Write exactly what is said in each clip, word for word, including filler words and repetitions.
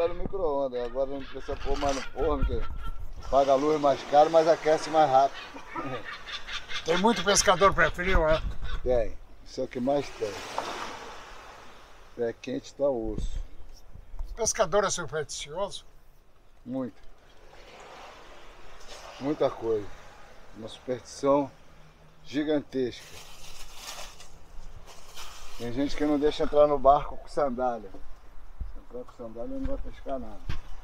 botar no micro-ondas. Agora não precisa pôr mais no forno, que paga a luz mais caro, mas aquece mais rápido. Tem muito pescador pé frio, é? Tem, isso é o que mais tem. Pé quente tá osso. Pescador é supersticioso? Muito. Muita coisa. Uma superstição gigantesca. Tem gente que não deixa entrar no barco com sandália. Se entrar com sandália não vai pescar nada.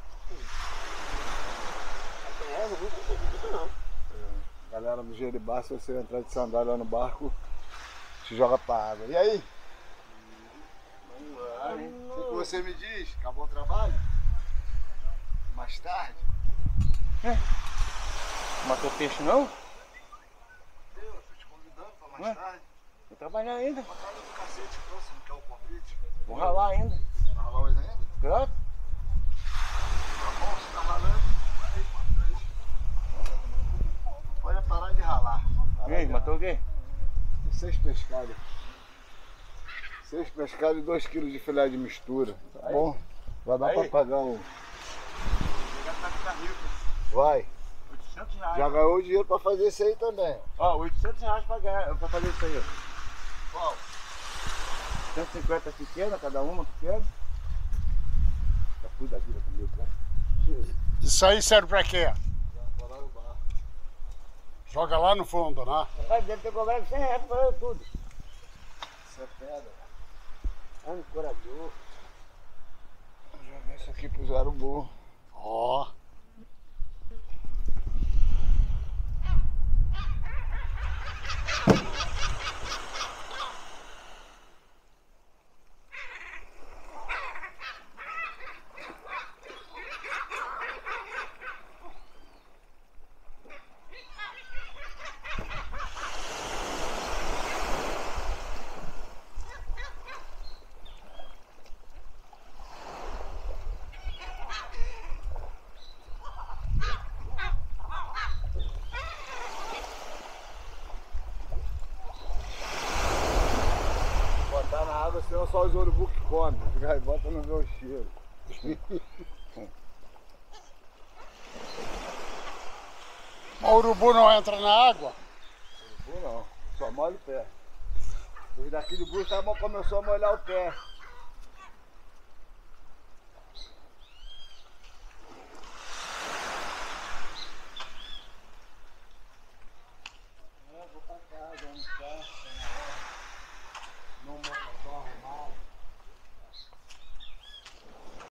É, não vou não. É. Galera do Jeribá, se você entrar de sandália no barco, te joga pra água. E aí? Vamos lá, hein? O que você me diz? Acabou o trabalho? Mais tarde? É. Matou peixe não? Eu tô te convidando pra mais Ué? tarde. Vou trabalhar ainda. Batalha do cacete, então, você não quer o convite? Vou ralar ainda. Tá ralando hoje ainda? Claro. Tá bom, você tá ralando? É importante. Não pode parar de ralar. Parar E aí, de matou o quê? ralar. Seis pescados. Seis pescados e dois quilos de filé de mistura. Tá Aí. bom? Vai dar Aí. pra pagar o... Já tá ficando rico. Vai. oitocentos reais. Já ganhou dinheiro pra fazer isso aí também. Ó, oitocentos reais pra, ganhar, pra fazer isso aí, ó. Qual? cento e cinquenta pequena, cada uma pequena. Já fui da vida comigo, né? Isso aí serve pra quê? Já parar o barco. Joga lá no fundo, né? Rapaz, deve ter cobrado cem reais pra fazer tudo. Isso é pedra. Ancorador. Vou jogar isso aqui pro zero burro. Ó. Botar na água, senão só os urubu que comem. Os gaivotas não vê o cheiro. O urubu não entra na água? Urubu não, só molha o pé. Os daqui de Búzios começou a molhar o pé.